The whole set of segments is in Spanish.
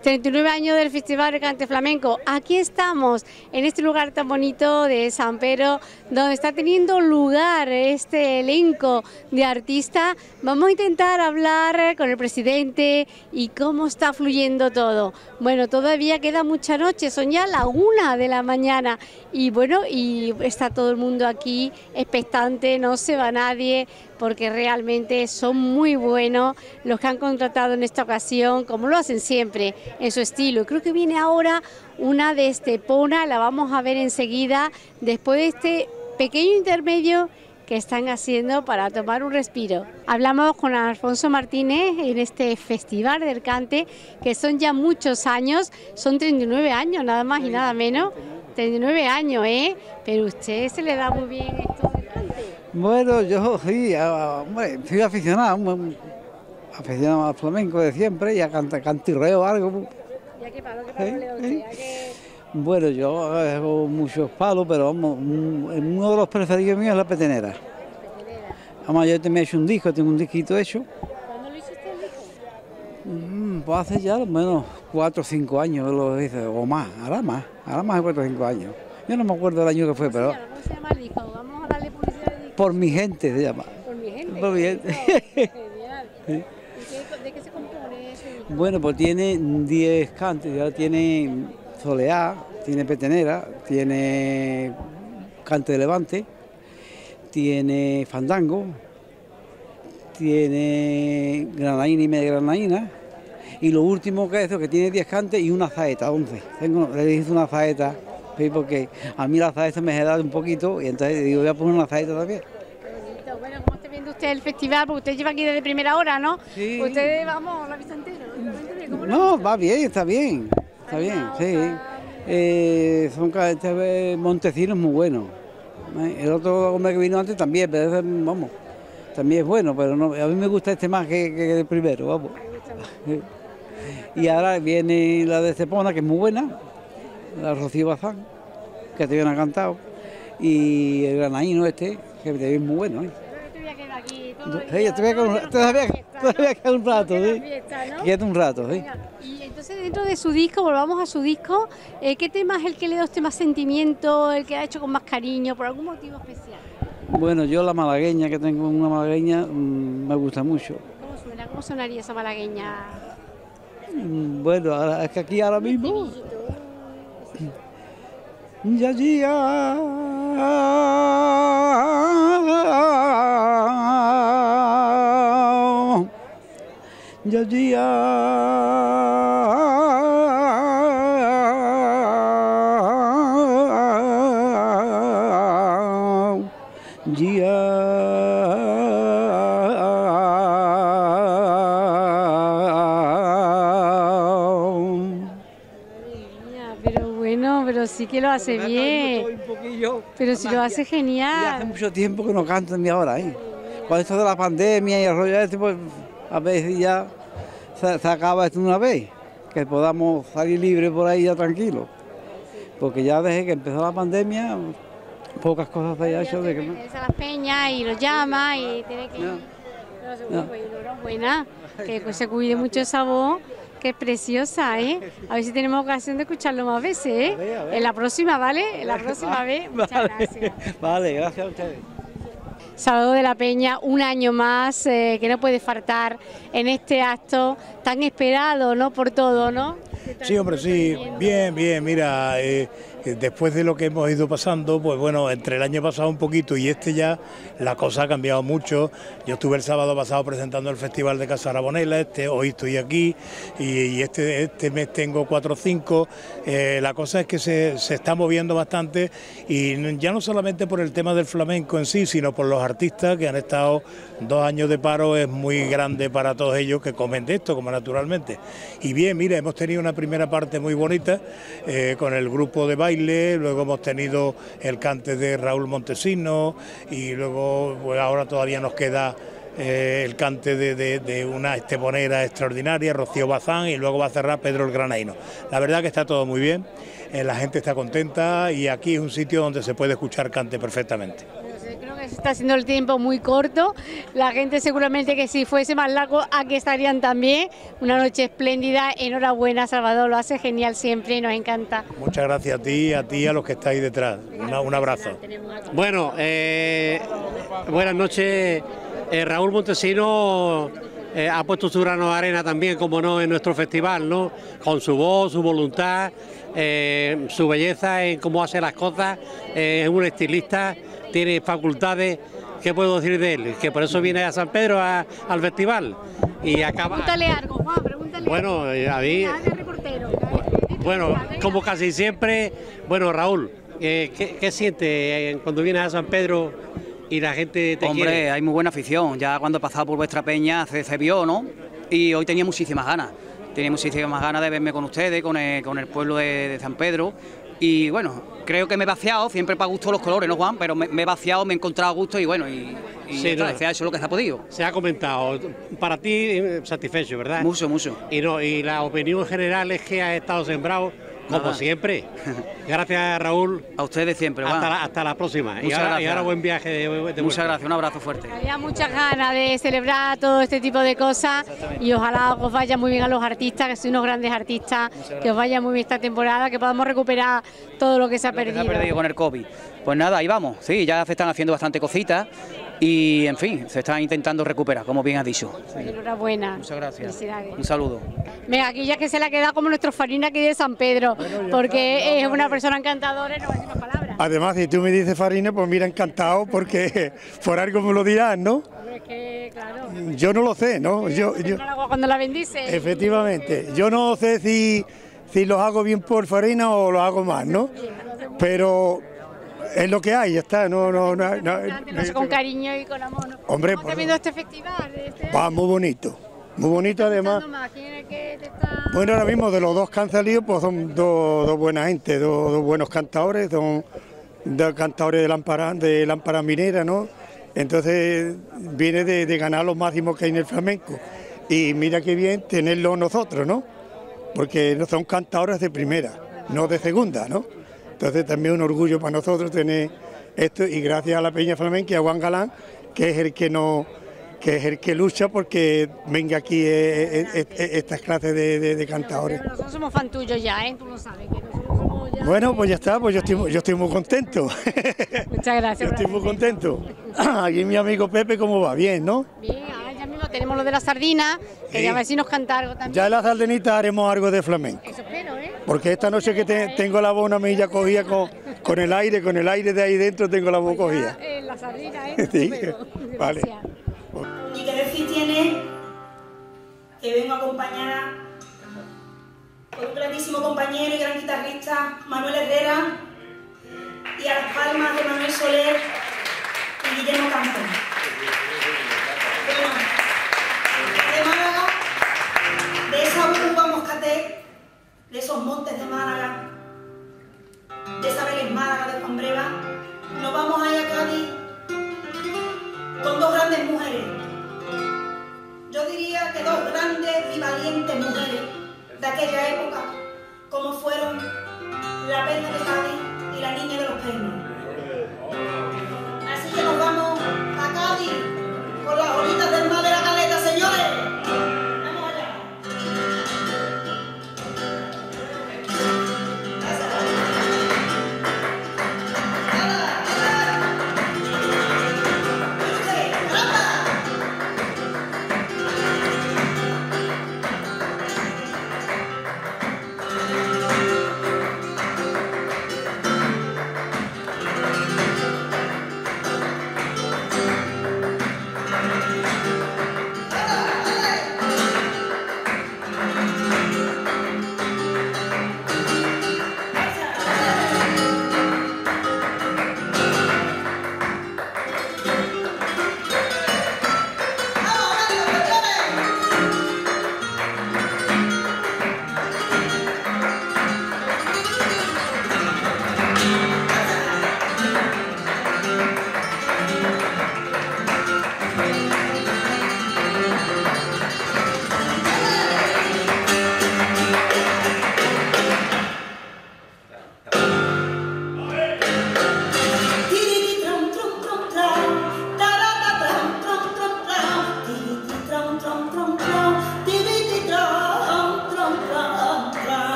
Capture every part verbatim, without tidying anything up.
treinta y nueve años del Festival de Cante Flamenco. Aquí estamos, en este lugar tan bonito de San Pedro, donde está teniendo lugar este elenco de artistas. Vamos a intentar hablar con el presidente y cómo está fluyendo todo. Bueno, todavía queda mucha noche, son ya las una de la mañana y bueno, y está todo el mundo aquí expectante, no se va nadie, porque realmente son muy buenos los que han contratado en esta ocasión, como lo hacen siempre, en su estilo. Creo que viene ahora una de Estepona, la vamos a ver enseguida, después de este pequeño intermedio que están haciendo para tomar un respiro. Hablamos con Alfonso Martínez en este Festival del Cante, que son ya muchos años, son treinta y nueve años, nada más y nada menos, treinta y nueve años, ¿eh? Pero usted se le da muy bien esto del cante. Bueno, yo sí, hombre, soy aficionado, aficionado al flamenco de siempre y a canta, cantirreo algo. ¿Y a qué palo, qué palo le da usted? ¿A qué? Bueno, yo hago muchos palos, pero vamos, uno de los preferidos míos es la petenera. Petenera. Vamos, yo también he hecho un disco, tengo un disquito hecho. ¿Cuándo lo hiciste el disco? Mm, pues hace ya al menos cuatro o cinco años lo hice, o más, ahora más, ahora más de cuatro o cinco años. Yo no me acuerdo el año que fue, ¿Cómo pero... se llama? ¿Cómo se llama el disco? Vamos a darle publicidad al disco. Por mi gente se llama. Por mi gente. Por mi gente. Genial. Sí. ¿Y qué, de qué se compone ese disco? Bueno, pues tiene diez cantes, ya tiene soleá, tiene petenera, tiene cante de levante, tiene fandango, tiene granaína y media granaína, y lo último que es eso, que tiene diez cantes y una zaeta, once. Tengo, le hice una zaeta, ¿sí? Porque a mí la zaeta me ha dado un poquito y entonces digo, voy a poner una zaeta también. Qué bonito. Bueno, ¿cómo está viendo usted el festival? Porque usted lleva aquí desde primera hora, ¿no? Sí. Usted, vamos, la vista entera, ¿no? ¿Cómo lo ha No, visto? va bien, está bien, está bien, sí. Eh, son este Montesinos muy buenos. ¿eh? El otro hombre que vino antes también, pero ese, vamos, también es bueno, pero no, a mí me gusta este más que, que el primero, vamos. Y ahora viene la de Estepona, que es muy buena, la Rocío Bazán, que también ha cantado, y el granaíno este, que también es muy bueno. ¿eh? Yo te voy a quedar aquí todo el Sí, día, todavía queda todo un, el día todavía, fiesta, ¿no? todavía queda un rato, Queda ¿sí? fiesta, ¿no? Queda un rato, sí. Venga, y entonces dentro de su disco, volvamos a su disco, eh, ¿qué tema es el que le da a usted más sentimiento, el que ha hecho con más cariño, por algún motivo especial? Bueno, yo la malagueña, que tengo una malagueña, mmm, me gusta mucho. ¿Cómo suena? ¿Cómo sonaría esa malagueña? Mm, Bueno, ahora- es que aquí ahora mismo... Ya, ya, ya, Pero bueno, pero sí que lo hace bien. Pero si lo hace Y hace genial. mucho tiempo que no canto ni ahora, ¿eh? Con esto de la pandemia y el rollo este, pues a veces ya se, se acaba esto de una vez, que podamos salir libres por ahí ya tranquilos. Porque ya desde que empezó la pandemia, pocas cosas se han hecho de que no. Regresa a las peñas y lo llama y tiene que ir. No. Pero seguro, No. pues, enhorabuena, que pues, se cuide mucho esa voz, que es preciosa, ¿eh? A ver si tenemos ocasión de escucharlo más veces, ¿eh? A ver, a ver. En la próxima, ¿vale? En la próxima vez. Muchas Vale, gracias. vale, gracias a ustedes. Salvador de la Peña, un año más eh, que no puede faltar en este acto tan esperado, ¿no? Por todo, ¿no? Sí, hombre, sí, bien, bien, mira, eh, eh, después de lo que hemos ido pasando, pues bueno, entre el año pasado un poquito y este ya, la cosa ha cambiado mucho. Yo estuve el sábado pasado presentando el Festival de Casa Arabonela, este, hoy estoy aquí y, y este, este mes tengo cuatro o cinco. Eh, la cosa es que se, se está moviendo bastante y ya no solamente por el tema del flamenco en sí, sino por los artistas que han estado dos años de paro, es muy grande para todos ellos que comen de esto, como naturalmente. Y bien, mira, hemos tenido una primera parte muy bonita eh, con el grupo de baile, luego hemos tenido el cante de Raúl Montesinos y luego pues ahora todavía nos queda eh, el cante de, de, de una esteponera extraordinaria, Rocío Bazán, y luego va a cerrar Pedro el Granaíno. La verdad que está todo muy bien, eh, la gente está contenta y aquí es un sitio donde se puede escuchar cante perfectamente. Pero sí, creo que se está haciendo el tiempo muy corto. La gente seguramente que si fuese más largo aquí estarían también. Una noche espléndida. Enhorabuena, Salvador, lo hace genial siempre, nos encanta. Muchas gracias a ti, a ti y a los que estáis detrás. Una, un abrazo. Bueno, eh, buenas noches. Eh, Raúl Montesinos eh, ha puesto su grano de arena también, como no, en nuestro festival, ¿no? Con su voz, su voluntad, eh, su belleza en cómo hace las cosas. Eh, es un estilista, tiene facultades. ¿Qué puedo decir de él? Que por eso viene a San Pedro a, al festival y acaba. Pregúntale algo, Juan, pregúntale. Bueno, a mí. Bueno, como casi siempre. Bueno, Raúl, eh, ¿qué, qué sientes cuando vienes a San Pedro y la gente te Hombre, quiere? hay muy buena afición. Ya cuando he pasado por vuestra peña se, se vio, ¿no? Y hoy tenía muchísimas ganas. Tenía muchísimas ganas de verme con ustedes, con el, con el pueblo de, de San Pedro. Y bueno, creo que me he vaciado, siempre para gusto los colores, ¿no, Juan? Pero me, me he vaciado, me he encontrado a gusto y bueno, y, y Sí, está, no. se ha hecho lo que se ha podido. Se ha comentado, para ti eh, satisfecho, ¿verdad? Mucho, mucho. Y, no, y la opinión general es que has estado sembrado, como Nada. siempre. Gracias, Raúl. A ustedes siempre, Juan. Hasta la, hasta la próxima. Y Muchas ahora, y gracias. ahora buen viaje de, de vuelta. Muchas gracias, un abrazo fuerte. Había muchas ganas de celebrar todo este tipo de cosas y ojalá os vaya muy bien a los artistas, que sois unos grandes artistas, que os vaya muy bien esta temporada, que podamos recuperar todo lo que se ha Lo que se perdido. ha perdido con el COVID. Pues nada, ahí vamos. Sí, ya se están haciendo bastante cositas y, en fin, se están intentando recuperar, como bien has dicho. Sí. Enhorabuena. Muchas gracias. Felicidades. Un saludo. Venga, aquí ya que se le ha quedado como nuestro Farina aquí de San Pedro, porque es una persona encantadora y nos va a decir unas palabras. Además, si tú me dices Farina, pues mira, encantado, porque por algo me lo dirás, ¿no? Hombre, es que, claro, Yo no lo sé, ¿no? Yo, yo, el agua cuando la bendice. efectivamente, yo no sé si, si los hago bien por Farina o los hago mal, ¿no? Pero es lo que hay, ya está, no, no, no, no, Lo hace con cariño y con amor, ¿no? Hombre, ¿Cómo te ha por- visto este festival? Este va año? muy bonito, muy bonito además. ¿Quién es el que te está...? Bueno, ahora mismo de los dos que han salido, pues son dos, dos buenas gente, dos, dos buenos cantadores, son dos cantadores de lámpara, de lámpara minera, ¿no? Entonces viene de, de ganar los máximos que hay en el flamenco. Y mira qué bien tenerlo nosotros, ¿no? Porque no son cantadores de primera, no de segunda, ¿no? Entonces también un orgullo para nosotros tener esto y gracias a la Peña Flamenca y a Juan Galán, que es el que no que es el que lucha porque venga aquí eh, eh, eh, estas clases de, de, de cantadores. Pero nosotros somos fan tuyos ya, ¿eh? Tú lo sabes, que nosotros somos ya... Bueno, pues ya está, pues yo estoy, yo estoy muy contento. Muchas gracias. Yo estoy muy contento. Aquí mi amigo Pepe, ¿cómo va? Bien, ¿no? Bien, ahora ya mismo tenemos lo de la sardina, que Sí. ya a ver si nos canta algo también. Ya en la sardenita haremos algo de flamenco. Eso espero, ¿eh? Porque esta noche que te- tengo la voz una milla cogida con, con el aire, con el aire de ahí dentro tengo la voz cogida. Ya, eh, la sardina, ¿eh? Sí, Espero. vale. Gracias. Y que decir tiene que vengo acompañada por un grandísimo compañero y gran guitarrista, Manuel Herrera, y a las palmas de Manuel Soler y Guillermo Campos. Bueno, de Málaga, de esa uva moscatel, de esos montes de Málaga, de esa Vélez Málaga de Juan Breva, nos vamos a ir a Cádiz con dos grandes mujeres. Yo diría que dos grandes y valientes mujeres de aquella época, como fueron la Perla de Cádiz y la Niña de los Peines. Así que nos vamos a Cádiz con las olitas del mar de la Caleta, señores. Vamos allá.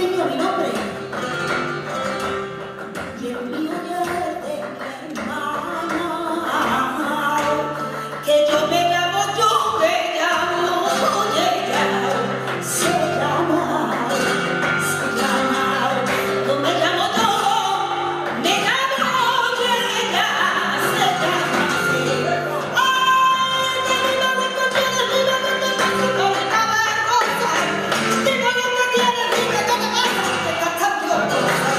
niño mi nombre. Y el mío ya es de mi hermana. Que yo me llamo, yo me llamo, ella se llama, se llama. Yo me llamo yo, me llamo ella se llama así. Ay, que viva la canción, viva la canción, con el caballo rosa. Tengo la canción, viva la canción, que canta yo.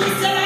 dice la